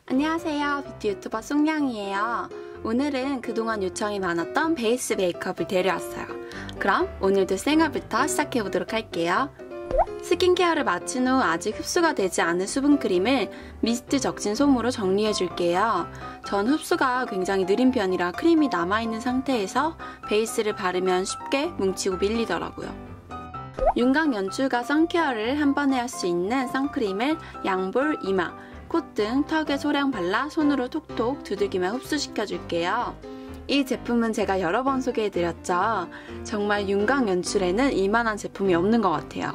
안녕하세요. 뷰티 유튜버 쑥냥이에요. 오늘은 그동안 요청이 많았던 베이스 메이크업을 데려왔어요. 그럼 오늘도 생얼부터 시작해보도록 할게요. 스킨케어를 마친 후 아직 흡수가 되지 않은 수분크림을 미스트 적신 솜으로 정리해줄게요. 전 흡수가 굉장히 느린 편이라 크림이 남아있는 상태에서 베이스를 바르면 쉽게 뭉치고 밀리더라고요. 윤곽 연출과 선케어를 한 번에 할 수 있는 선크림을 양볼, 이마, 콧등, 턱에 소량 발라 손으로 톡톡 두들기만 흡수시켜줄게요. 이 제품은 제가 여러 번 소개해드렸죠. 정말 윤곽 연출에는 이만한 제품이 없는 것 같아요.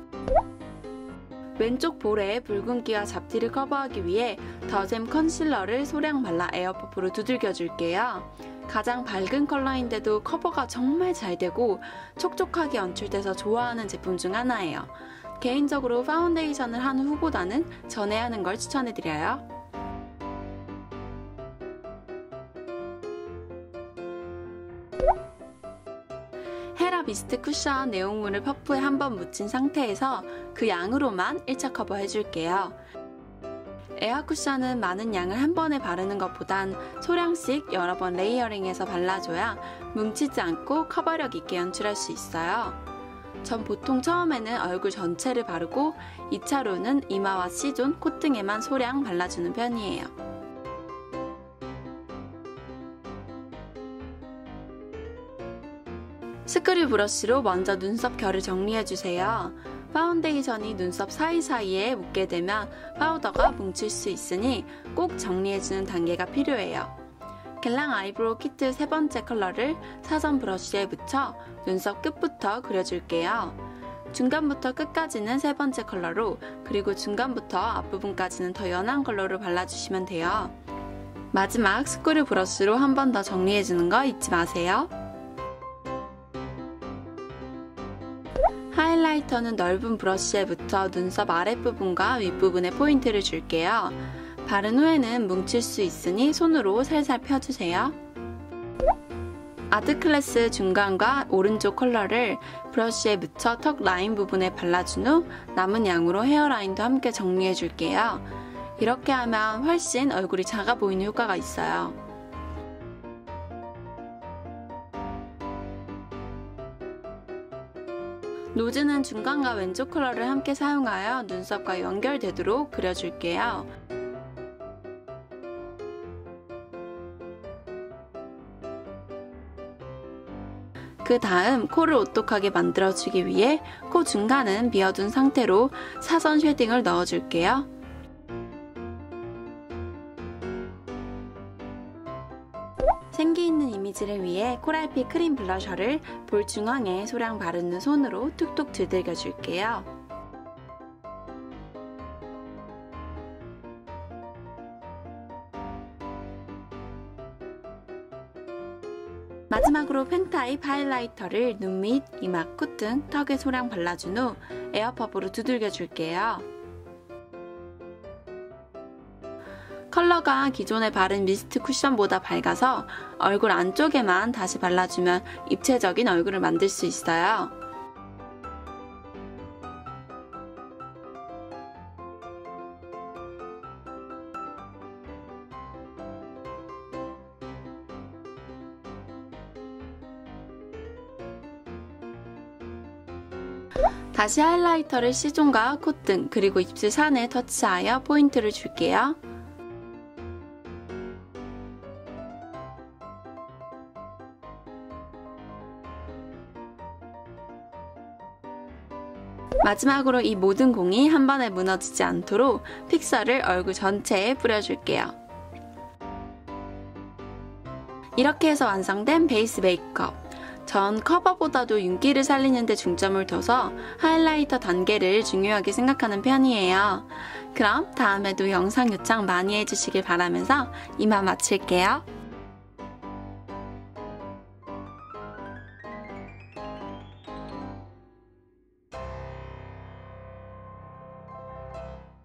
왼쪽 볼에 붉은기와 잡티를 커버하기 위해 더샘 컨실러를 소량 발라 에어퍼프로 두들겨줄게요. 가장 밝은 컬러인데도 커버가 정말 잘 되고 촉촉하게 연출돼서 좋아하는 제품 중 하나예요. 개인적으로 파운데이션을 하는 후보다는 전에 하는 걸 추천해드려요. 헤라 미스트 쿠션 내용물을 퍼프에 한번 묻힌 상태에서 그 양으로만 1차 커버 해줄게요. 에어 쿠션은 많은 양을 한 번에 바르는 것보단 소량씩 여러 번 레이어링해서 발라줘야 뭉치지 않고 커버력 있게 연출할 수 있어요. 전 보통 처음에는 얼굴 전체를 바르고 2차로는 이마와 C존, 콧등에만 소량 발라주는 편이에요. 스크류 브러쉬로 먼저 눈썹 결을 정리해주세요. 파운데이션이 눈썹 사이사이에 묻게 되면 파우더가 뭉칠 수 있으니 꼭 정리해주는 단계가 필요해요. 겔랑 아이브로우 키트 세 번째 컬러를 사선 브러쉬에 묻혀 눈썹 끝부터 그려줄게요. 중간부터 끝까지는 세 번째 컬러로, 그리고 중간부터 앞부분까지는 더 연한 컬러로 발라주시면 돼요. 마지막 스크류 브러쉬로 한 번 더 정리해주는 거 잊지 마세요. 하이라이터는 넓은 브러쉬에 묻혀 눈썹 아랫부분과 윗부분에 포인트를 줄게요. 바른 후에는 뭉칠 수 있으니 손으로 살살 펴주세요. 아트클래스 중간과 오른쪽 컬러를 브러쉬에 묻혀 턱 라인 부분에 발라준 후 남은 양으로 헤어라인도 함께 정리해줄게요. 이렇게 하면 훨씬 얼굴이 작아 보이는 효과가 있어요. 노즈는 중간과 왼쪽 컬러를 함께 사용하여 눈썹과 연결되도록 그려줄게요. 그 다음 코를 오똑하게 만들어주기 위해 코 중간은 비워둔 상태로 사선 쉐딩을 넣어줄게요. 생기 있는 이미지를 위해 코랄빛 크림 블러셔를 볼 중앙에 소량 바른 후 손으로 툭툭 두들겨줄게요. 마지막으로 펜타입 하이라이터를 눈 밑, 이마, 콧등, 턱에 소량 발라준 후 에어퍼프로 두들겨줄게요. 컬러가 기존에 바른 미스트 쿠션보다 밝아서 얼굴 안쪽에만 다시 발라주면 입체적인 얼굴을 만들 수 있어요. 다시 하이라이터를 C존과 콧등 그리고 입술 산에 터치하여 포인트를 줄게요. 마지막으로 이 모든 공이 한 번에 무너지지 않도록 픽서를 얼굴 전체에 뿌려줄게요. 이렇게 해서 완성된 베이스 메이크업. 전 커버보다도 윤기를 살리는 데 중점을 둬서 하이라이터 단계를 중요하게 생각하는 편이에요. 그럼 다음에도 영상 요청 많이 해주시길 바라면서 이만 마칠게요.